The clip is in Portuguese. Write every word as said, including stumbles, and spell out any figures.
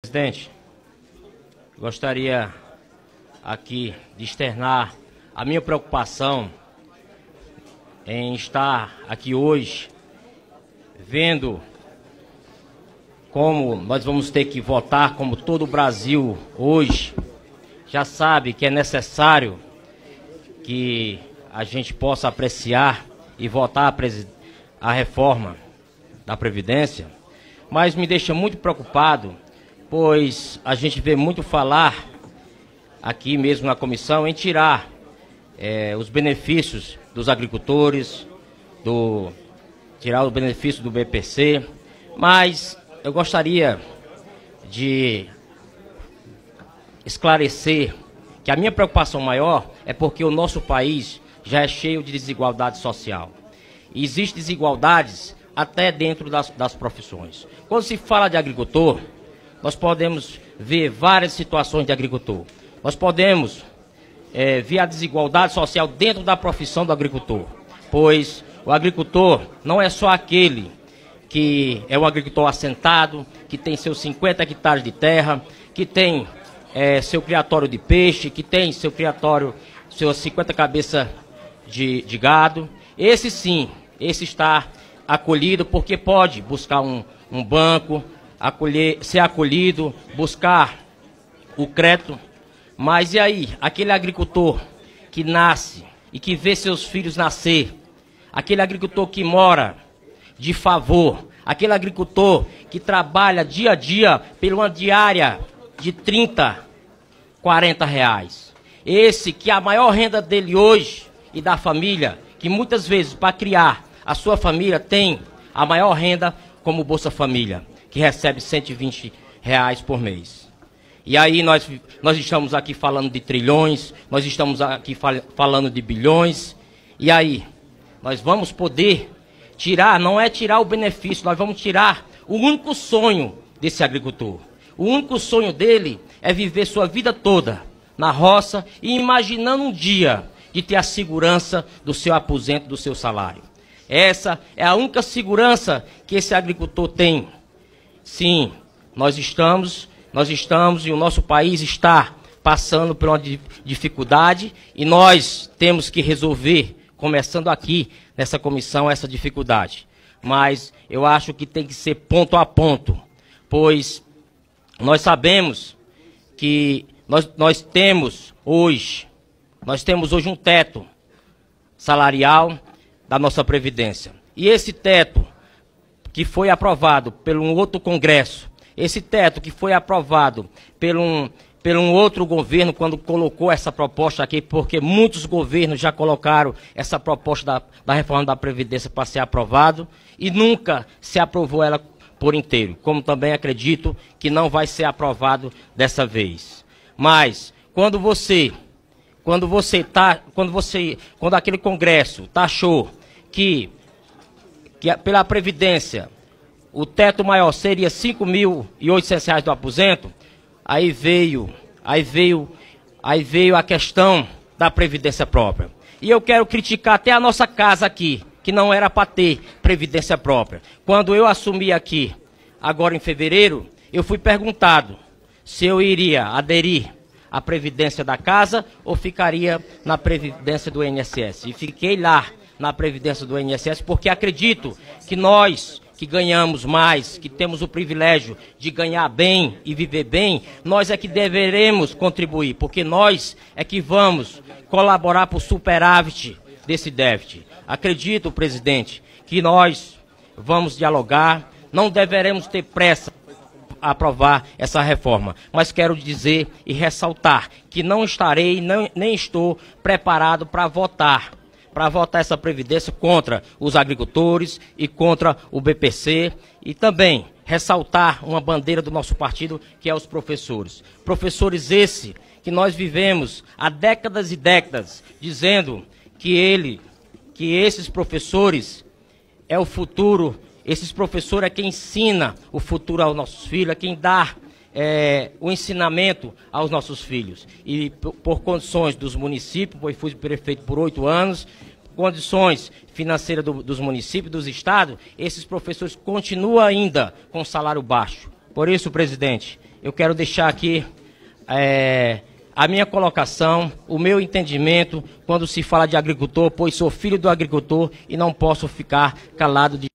Presidente, gostaria aqui de externar a minha preocupação em estar aqui hoje vendo como nós vamos ter que votar, como todo o Brasil hoje já sabe que é necessário que a gente possa apreciar e votar a, a reforma da Previdência, mas me deixa muito preocupado, pois a gente vê muito falar aqui mesmo na comissão em tirar é, os benefícios dos agricultores, do, tirar os benefícios do B P C, mas eu gostaria de esclarecer que a minha preocupação maior é porque o nosso país já é cheio de desigualdade social. E existem desigualdades até dentro das, das profissões. Quando se fala de agricultor, nós podemos ver várias situações de agricultor. Nós podemos é, ver a desigualdade social dentro da profissão do agricultor, pois o agricultor não é só aquele que é um agricultor assentado, que tem seus cinquenta hectares de terra, que tem é, seu criatório de peixe, que tem seu criatório, suas cinquenta cabeças de, de gado. Esse sim, esse está acolhido porque pode buscar um, um banco, acolher, ser acolhido, buscar o crédito. Mas e aí, aquele agricultor que nasce e que vê seus filhos nascer, aquele agricultor que mora de favor, aquele agricultor que trabalha dia a dia por uma diária de trinta, quarenta reais. Esse que a maior renda dele hoje e da família, que muitas vezes para criar a sua família tem a maior renda como Bolsa Família, que recebe cento e vinte reais por mês. E aí nós, nós estamos aqui falando de trilhões, nós estamos aqui fal falando de bilhões, e aí nós vamos poder tirar, não é tirar o benefício, nós vamos tirar o único sonho desse agricultor. O único sonho dele é viver sua vida toda na roça e imaginando um dia de ter a segurança do seu aposento, do seu salário. Essa é a única segurança que esse agricultor tem. Sim, nós estamos, nós estamos e o nosso país está passando por uma dificuldade e nós temos que resolver, começando aqui nessa comissão, essa dificuldade. Mas eu acho que tem que ser ponto a ponto, pois nós sabemos que nós, nós temos hoje, nós temos hoje um teto salarial da nossa Previdência. E esse teto que foi aprovado por um outro Congresso, esse teto que foi aprovado por um, por um outro governo quando colocou essa proposta aqui, porque muitos governos já colocaram essa proposta da, da reforma da Previdência para ser aprovado e nunca se aprovou ela por inteiro, como também acredito que não vai ser aprovado dessa vez. Mas quando você Quando você tá, quando você, quando aquele Congresso taxou que, que pela Previdência o teto maior seria cinco mil e oitocentos reais do aposento, aí veio, aí veio, aí veio a questão da Previdência própria. E eu quero criticar até a nossa casa aqui, que não era para ter Previdência própria. Quando eu assumi aqui, agora em fevereiro, eu fui perguntado se eu iria aderir a Previdência da casa ou ficaria na Previdência do I N S S. E fiquei lá na Previdência do I N S S porque acredito que nós que ganhamos mais, que temos o privilégio de ganhar bem e viver bem, nós é que deveremos contribuir, porque nós é que vamos colaborar para o superávit desse déficit. Acredito, presidente, que nós vamos dialogar, não deveremos ter pressa aprovar essa reforma, mas quero dizer e ressaltar que não estarei, não, nem estou preparado para votar, para votar essa Previdência contra os agricultores e contra o B P C e também ressaltar uma bandeira do nosso partido que é os professores. Professores esse que nós vivemos há décadas e décadas dizendo que ele, que esses professores é o futuro. Esses professores é quem ensina o futuro aos nossos filhos, é quem dá é, o ensinamento aos nossos filhos. E por, por condições dos municípios, pois fui prefeito por oito anos, condições financeiras do, dos municípios, dos estados, esses professores continuam ainda com salário baixo. Por isso, presidente, eu quero deixar aqui é, a minha colocação, o meu entendimento quando se fala de agricultor, pois sou filho do agricultor e não posso ficar calado de